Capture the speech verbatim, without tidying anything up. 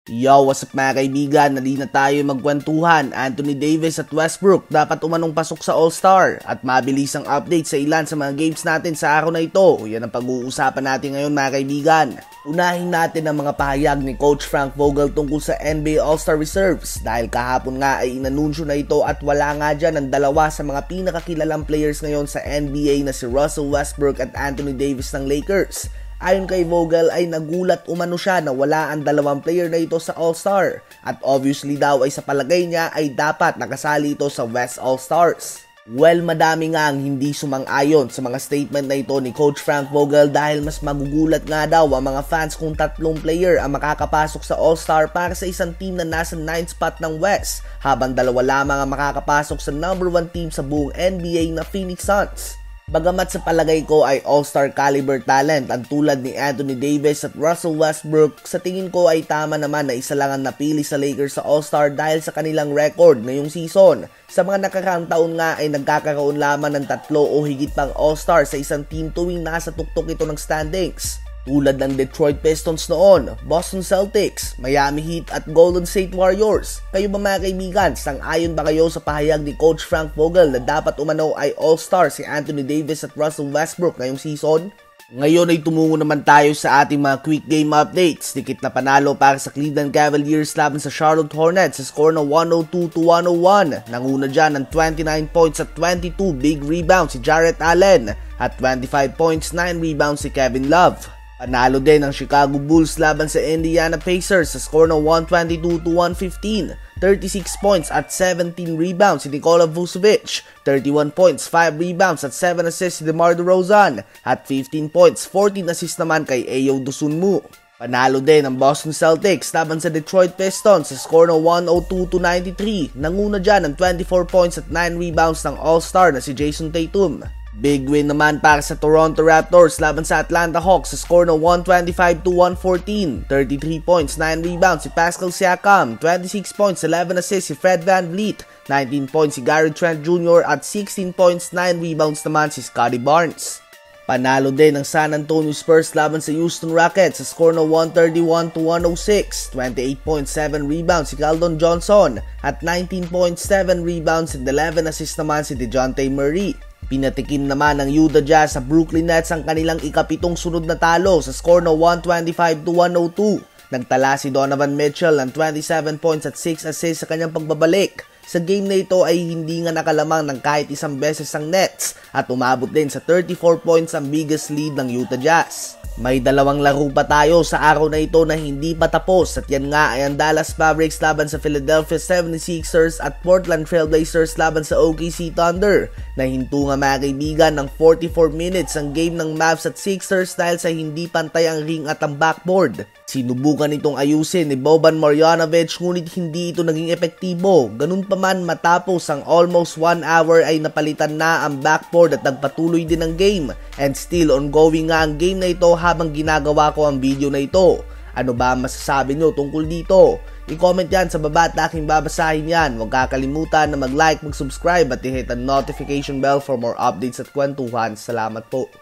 Yo, what's up mga kaibigan? Nali na tayo magkwentuhan. Anthony Davis at Westbrook dapat umanong pasok sa All-Star at mabilis ang update sa ilan sa mga games natin sa araw na ito. Yan ang pag-uusapan natin ngayon mga kaibigan. Unahin natin ang mga pahayag ni Coach Frank Vogel tungkol sa N B A All-Star Reserves dahil kahapon nga ay inanunsyo na ito at wala nga dyan ang dalawa sa mga pinakakilalang players ngayon sa N B A na si Russell Westbrook at Anthony Davis ng Lakers. Ayon kay Vogel ay nagulat umano siya na wala ang dalawang player na ito sa All-Star at obviously daw ay sa palagay niya ay dapat nakasali ito sa West All-Stars. Well, madami nga ang hindi sumang-ayon sa mga statement na ito ni Coach Frank Vogel dahil mas magugulat nga daw ang mga fans kung tatlong player ang makakapasok sa All-Star para sa isang team na nasa ninth spot ng West habang dalawa lamang ang makakapasok sa number one team sa buong N B A na Phoenix Suns. Bagamat sa palagay ko ay all-star caliber talent ang tulad ni Anthony Davis at Russell Westbrook, sa tingin ko ay tama naman na isa lang ang napili sa Lakers sa all-star dahil sa kanilang record ngayong season. Sa mga nakaraang taon nga ay nagkakaroon lamang ng tatlo o higit pang all-star sa isang team tuwing nasa tuktok ito ng standings. Tulad ng Detroit Pistons noon, Boston Celtics, Miami Heat at Golden State Warriors. Kayo ba mga kaibigan, sang-ayon ba kayo sa pahayag ni Coach Frank Vogel na dapat umano ay all-star si Anthony Davis at Russell Westbrook ngayong season? Ngayon ay tumungo naman tayo sa ating mga quick game updates. Dikit na panalo para sa Cleveland Cavaliers laban sa Charlotte Hornets sa score na one oh two to one oh one. Nanguna dyan ng twenty-nine points at twenty-two big rebounds si Jarrett Allen at twenty-five points, nine rebounds si Kevin Love. Panalo din ang Chicago Bulls laban sa Indiana Pacers sa score na one twenty-two to one fifteen. thirty-six points at seventeen rebounds si Nikola Vucevic, thirty-one points, five rebounds at seven assists si DeMar DeRozan, at fifteen points, fourteen assists naman kay Ayo Dosunmu. Panalo din ang Boston Celtics laban sa Detroit Pistons sa score na one oh two to ninety-three. Nanguna dyan ng twenty-four points at nine rebounds ng All-Star na si Jason Tatum. Big win naman para sa Toronto Raptors laban sa Atlanta Hawks sa score na one twenty-five to one fourteen. thirty-three points, nine rebounds si Pascal Siakam, twenty-six points, eleven assists si Fred VanVleet, nineteen points si Gary Trent Junior at sixteen points, nine rebounds naman si Scottie Barnes. Panalo din ang San Antonio Spurs laban sa Houston Rockets sa score na one thirty-one to one oh six. twenty-eight points, seven rebounds si Keldon Johnson at nineteen points, seven rebounds and eleven assists naman si DeJounte Murray. Pinatikim naman ng Utah Jazz sa Brooklyn Nets ang kanilang ikapitong sunod na talo sa score na one twenty-five to one oh two. Nagtala si Donovan Mitchell ng twenty-seven points at six assists sa kanyang pagbabalik. Sa game na ito ay hindi nga nakalamang ng kahit isang beses ang Nets at umabot din sa thirty-four points ang biggest lead ng Utah Jazz. May dalawang laro pa tayo sa araw na ito na hindi pa tapos at yan nga ay ang Dallas Mavericks laban sa Philadelphia seventy-sixers at Portland Trail Blazers laban sa O K C Thunder. Nahinto nga mga kaibigan ng forty-four minutes ang game ng Mavs at Sixers dahil sa hindi pantay ang ring at ang backboard. Sinubukan itong ayusin ni Boban Marjanovic ngunit hindi ito naging epektibo. Ganun pa man matapos ang almost one hour ay napalitan na ang backboard at nagpatuloy din ang game. And still ongoing nga ang game na ito habang ginagawa ko ang video na ito. Ano ba masasabi nyo tungkol dito? I-comment yan sa baba at aking babasahin yan. Huwag kakalimutan na mag-like, mag-subscribe at i-hit ang notification bell for more updates at kwentuhan. Salamat po.